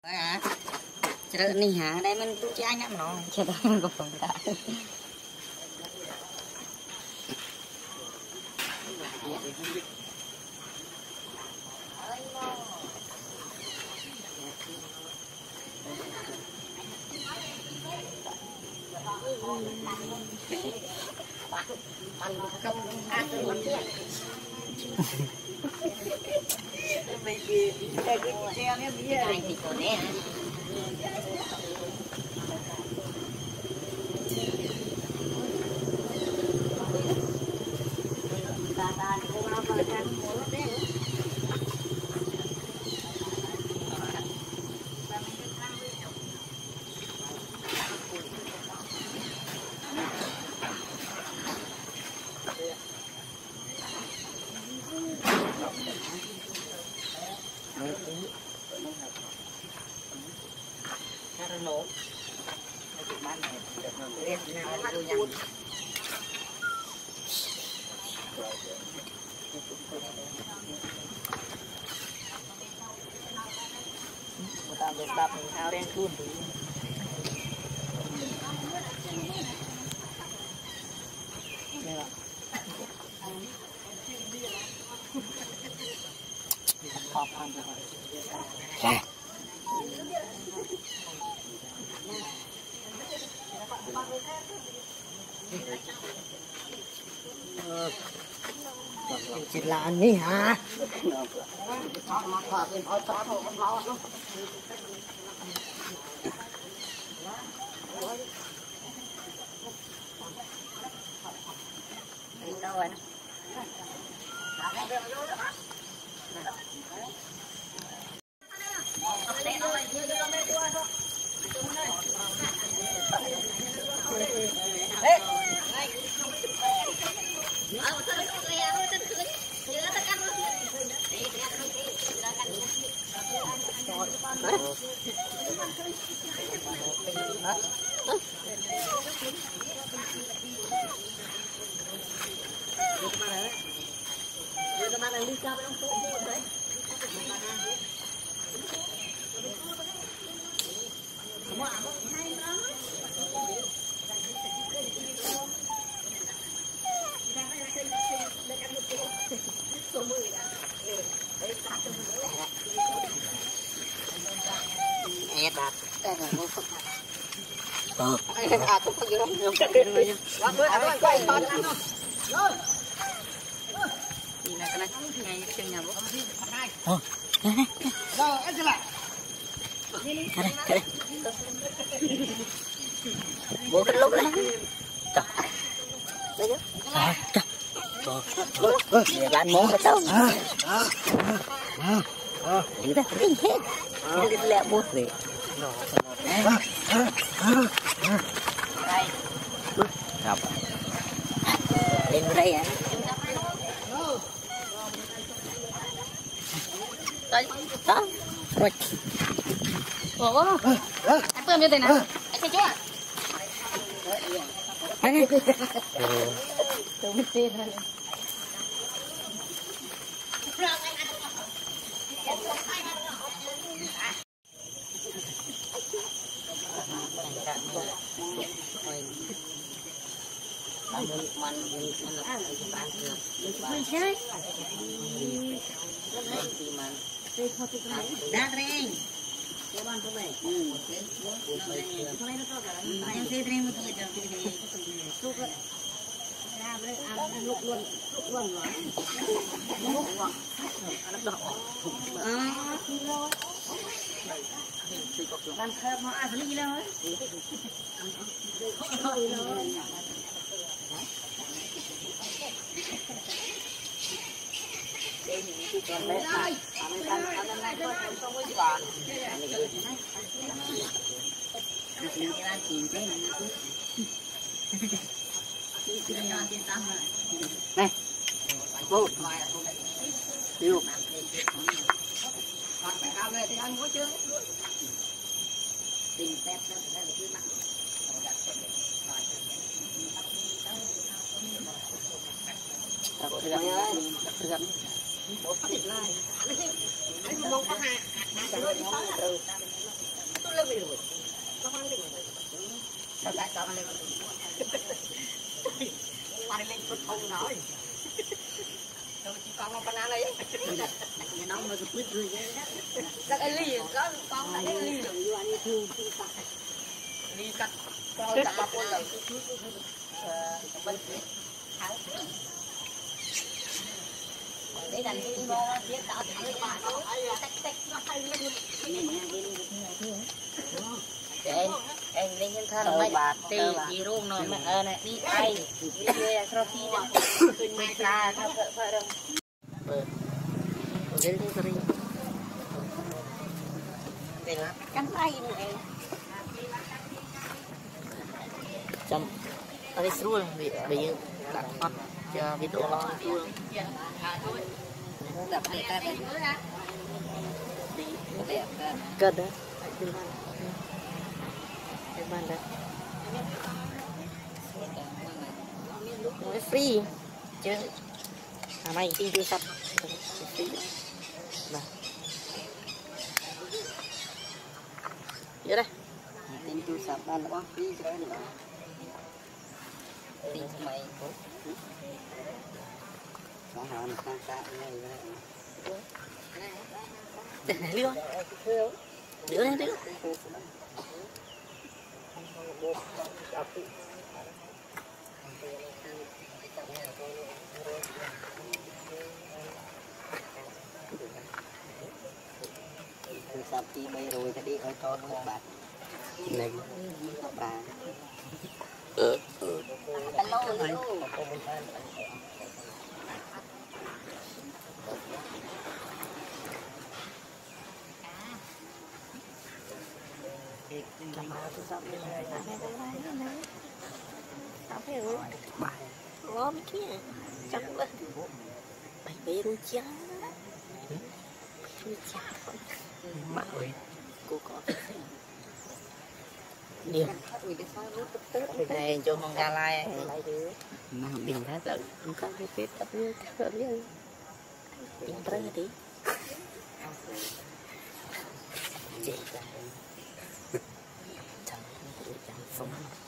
À, chờ đi hả? Đây mình tụi chị anh em nó chờ đây mình có phần đã. Được đập thao đen luôn thì đây là khó khăn rồi. Chỉ là anh đi hả? Đâu rồi? Bố cái lúc đấy. Để bạn mổ cái đâu. Đi ra đi hết. Đi lẹ bố về. Đây. Gặp. Lên đây à. Đây. Đó. Rồi. Ủa. Anh tôm như thế nào? Anh thấy chưa? Anh. Tôm biết tên rồi. Này, cô, yêu, còn phải cao về thì ăn muối chưa? Tình tép đó là cái mặt. Bố phát lại. Anh không có hạt. không nói. Tôi chỉ con một banana đấy. Nhà nó mà cứ rồi vậy đó. Chắc cái ly có con cái ly rồi anh thương ly cắt con cắt ba con rồi. Bên tháo. Để đành cái bo biết tạo cái bà nó tách tách nó hay lên. Em lên nhân thân mấy tì gì luôn rồi mà này đi ai đi về trophy đó tôi mới ra thợ thợ đâu đến đây rồi về là cắn tay này chấm ở đây luôn bây giờ đặt hot cho video lo luôn đặt để ta đây cất đó cái bàn đó nó free chứ này tin chưa sắp free này đây tin chưa sắp ban quá free cho nó tin mày nó hỏi nó sang sang này để này luôn đứa này đứa sắp đi bay rồi thì đi ở cho nó bạn này bà lo mấy kia chắc quá bảy bé luôn chán bạn ơi cô có điên này cho con gà lai mà bình thái tự không có cái phết tập như thế rồi bình trái tí chị chẳng sống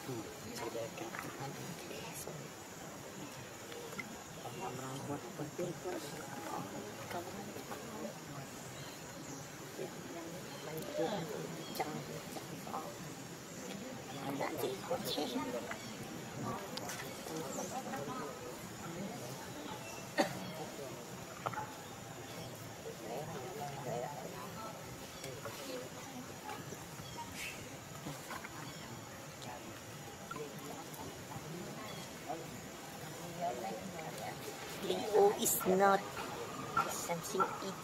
Leo is not something eat.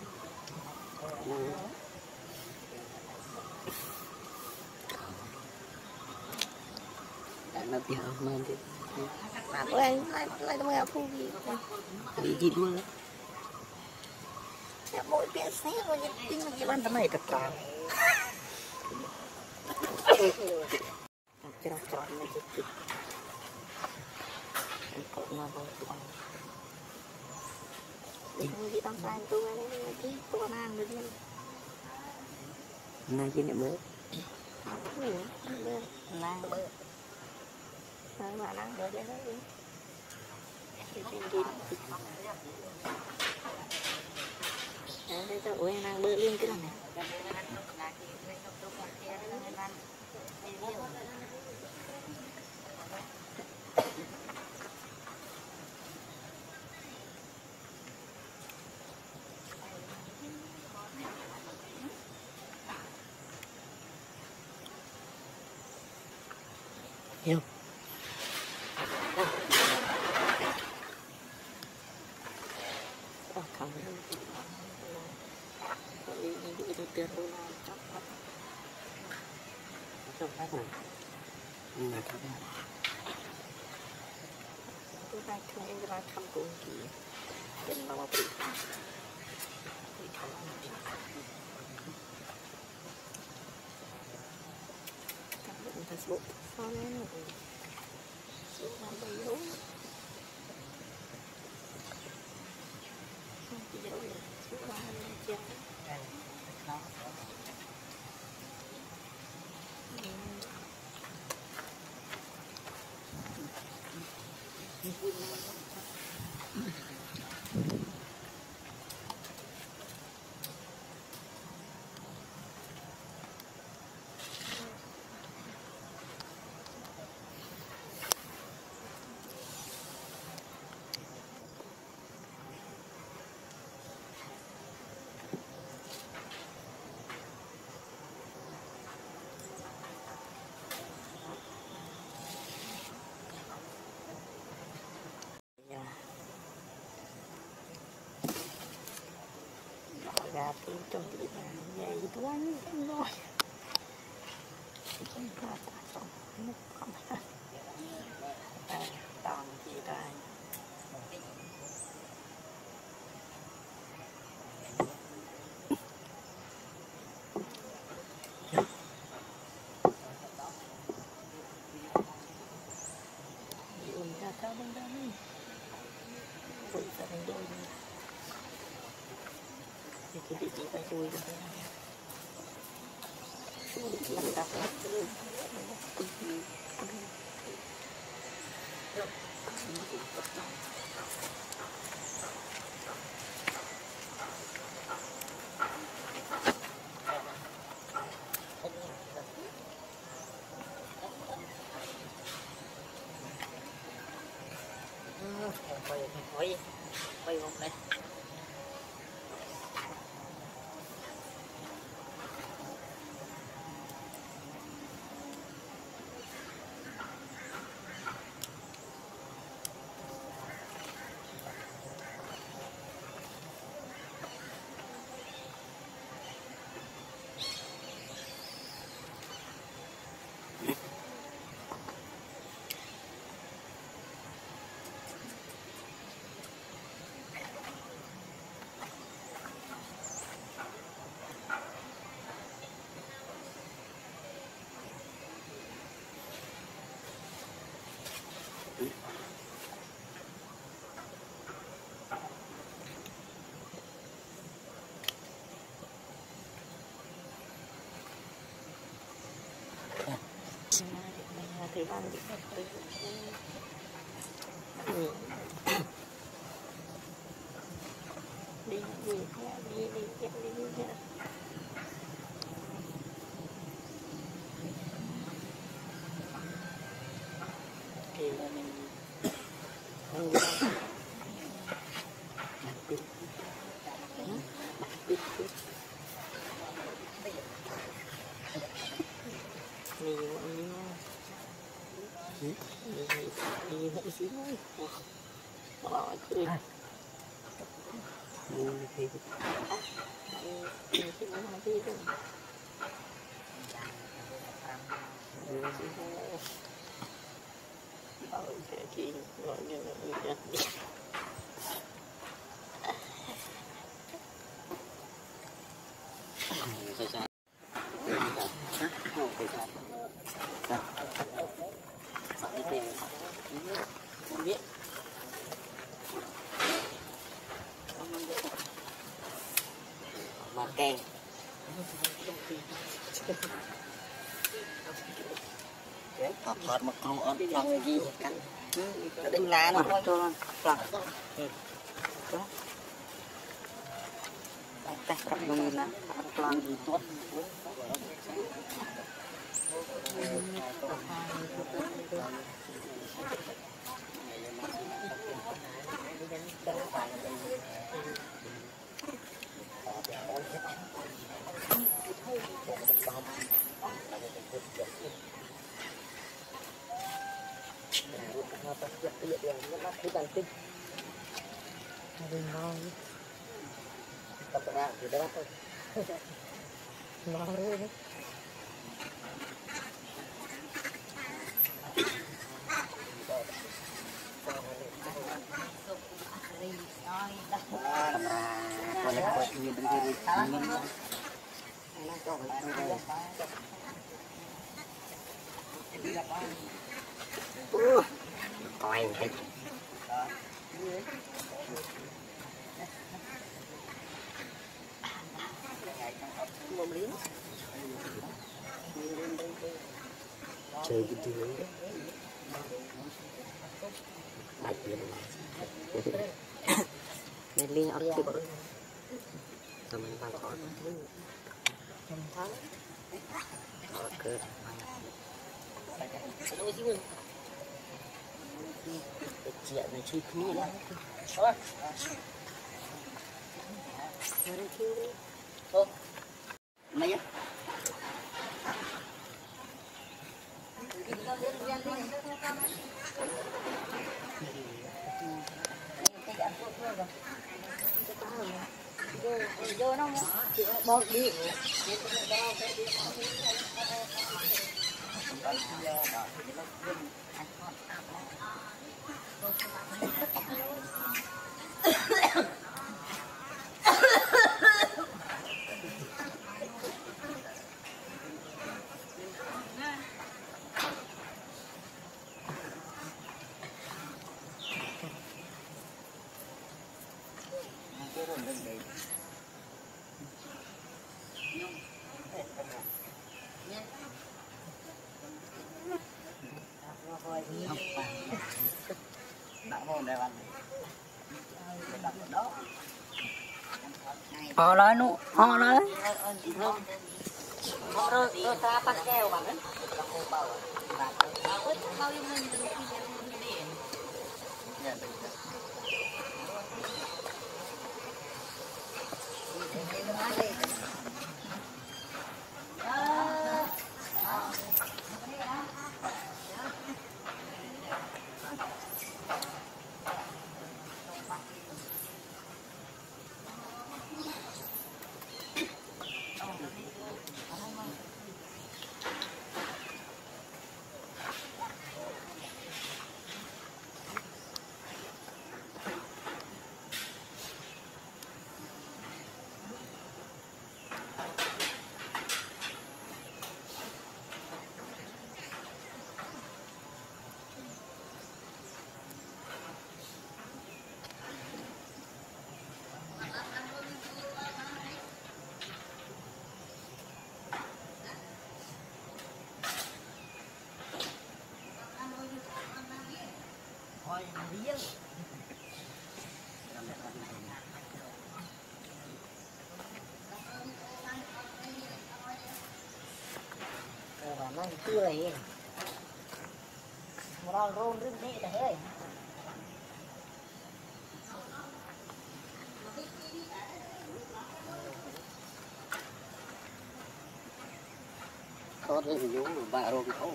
Nó bị hỏng man thế. Lại tao nghe phu gì luôn á. Ya mỗi bé xé rồi nhưng tin là cái ban tao này thật là. Cho nó chết. Cậu mà vào tụi đừng đi tao sai tôi này tí tôi mang được luôn nay trên niệm mới mang bơ mà đang bơ đấy đấy đây tao ôi đang bơ lên cái này hiểu không đi tiền tôi làm trong phát này nhưng mà các bạn tôi phải thường em ra thăm cùng kỹ đến bao bị Facebook sao nó làm đầy đủ video này chú qua lên chơi là thì trong thì vậy toán rồi chúng ta trong nó không toàn gì đây ra theo bên đây quỷ ra bên đôi thì cái vị trí phải đuôi được làm đập quay vòng đây thì ăn đi đi thì mình đi hãy xíu bỏ cười thì chị gọi như là biết mà kèn thật một con ớt bằng gì cắn đánh lá mà cho lọc ta cắt luôn là toàn gì tốt tập ra thì đó thôi ngon đấy còn lại có nhiều bên kia coi thấy chơi cái thứ ấy bạch nên liên ấp cái bự rồi mình bằng khỏi ok cái chuyện này chi phí lắm mấy á vô nó bột đi họ nói nụ họ nói rồi ta bắt keo bằng đấy nó chưa này một đòn rôn rưng thế là hết có thể hình dung bà rồi có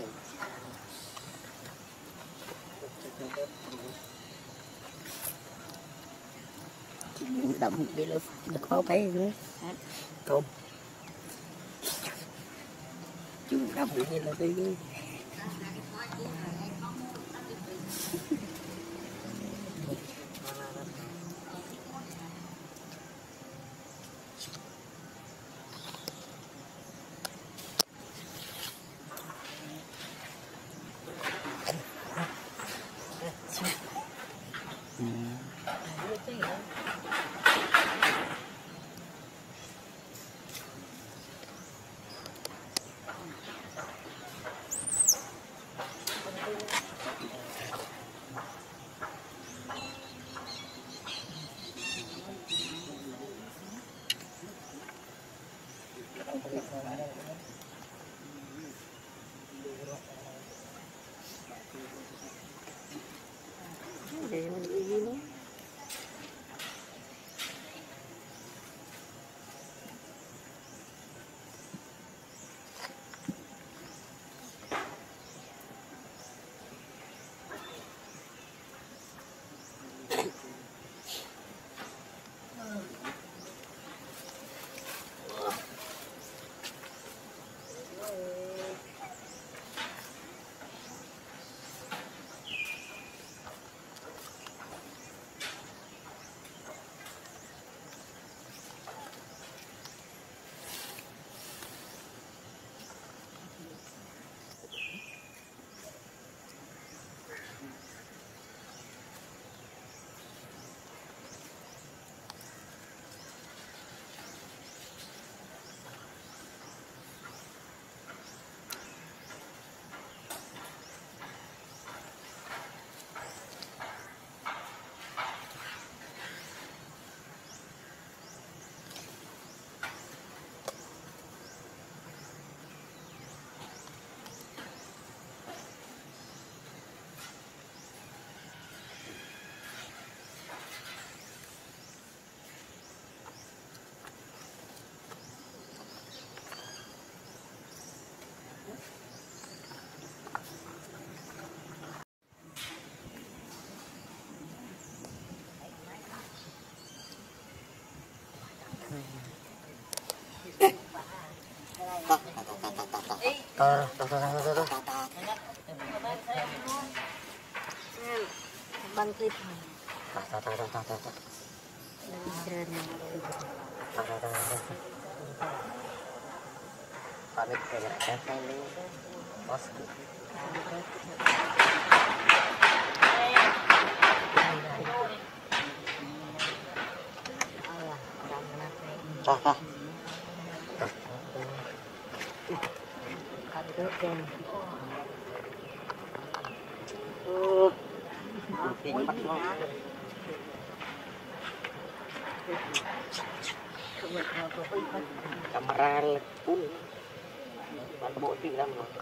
đậm đi là khó thấy nữa tôm chú đậm như là đi Bang clip. Pamit kayak ini bos. Kamera pun bạn bộ tỷ lắm rồi.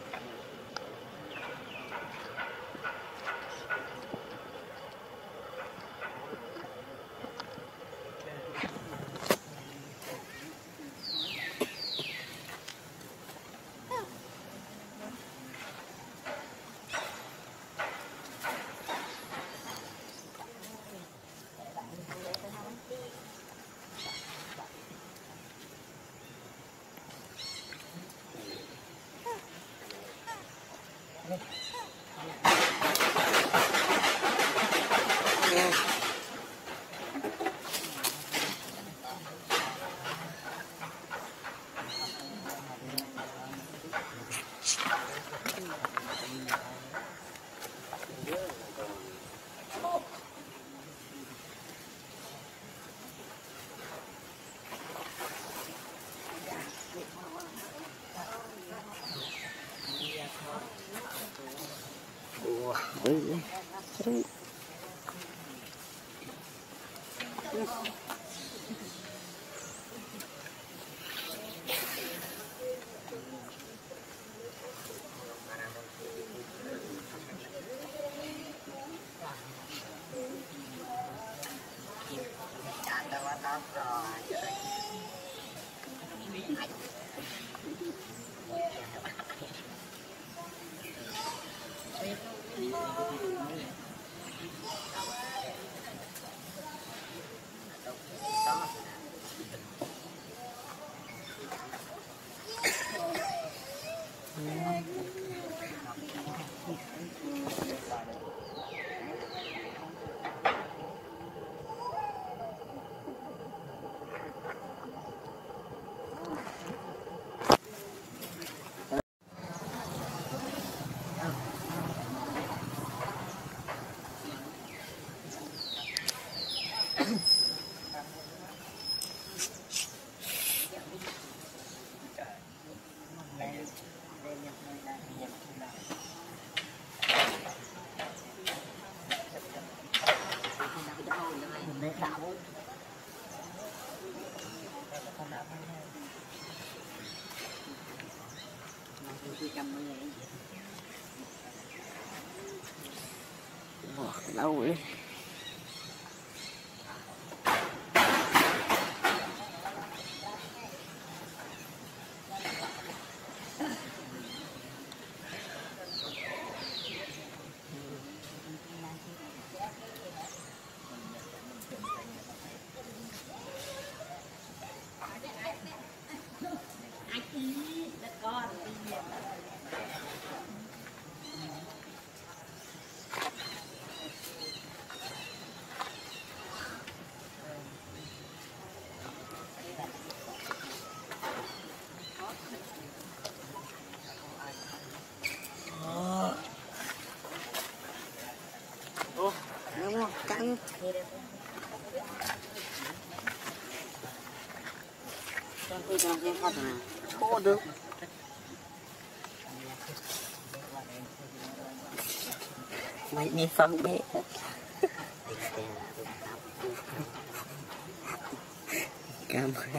Seru. Lâu rồi. Căng cho tôi làm cái phát này khô được mấy mi phân bé camera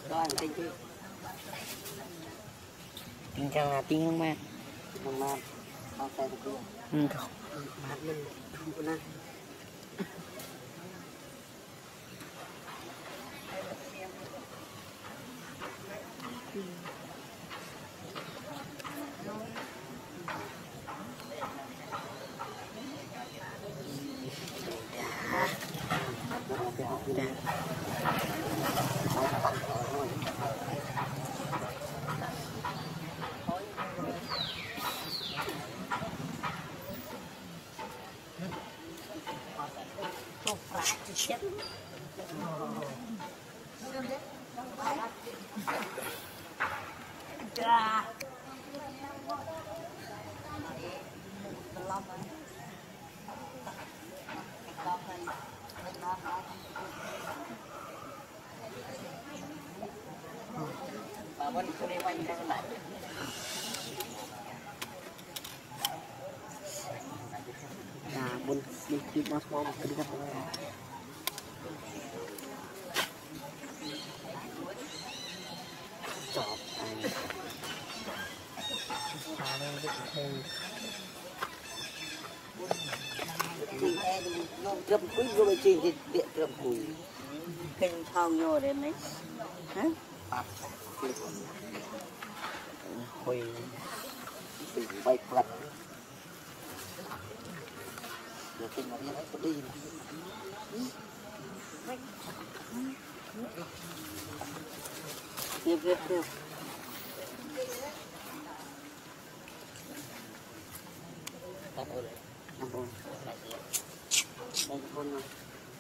Rồi tinh chứ. Tinh chẳng là tinh không mà. Không mà. Không xe được. Không. Mà mình không có năng. Vẫn không đi quanh cái lại. Bun đi kịp nó xong một cái gặp chọp anh trầm quý vô trên điện trầm quý kinh thong vô đến đấy hả hồi bị bay quật rồi kinh nó đi tiếp tắt ơi đây con này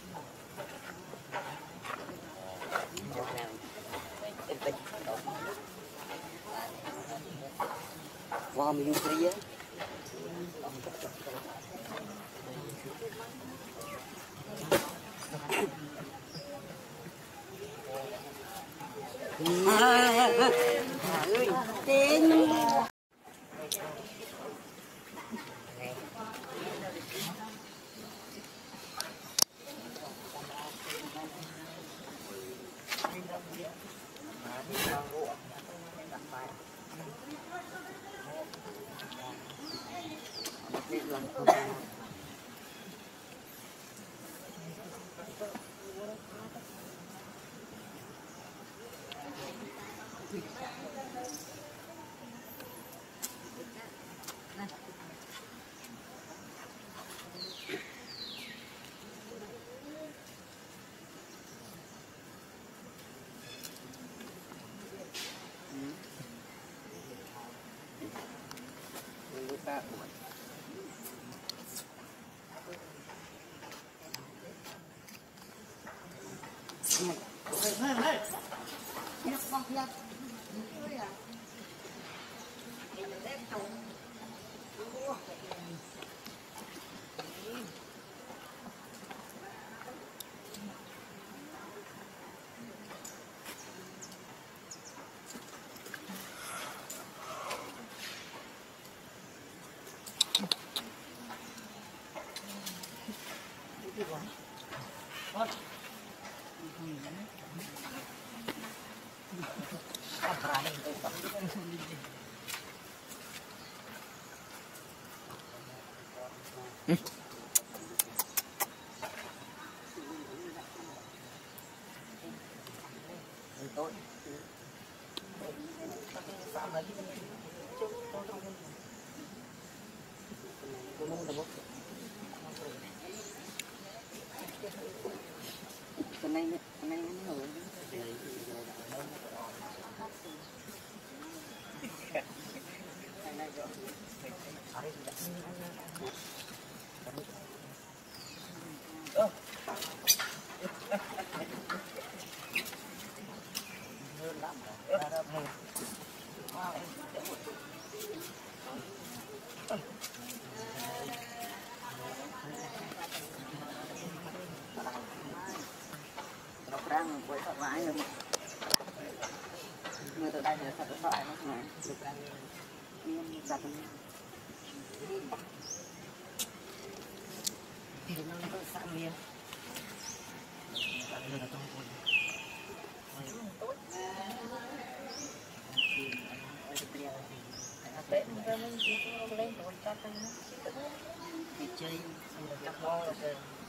vào mình kia tên cái này nó nổi răng quay thật vãi rồi người từ đây là thật vãi nó này được ăn miếng giặt thì nó có sẵn miếng thì chơi cặp bó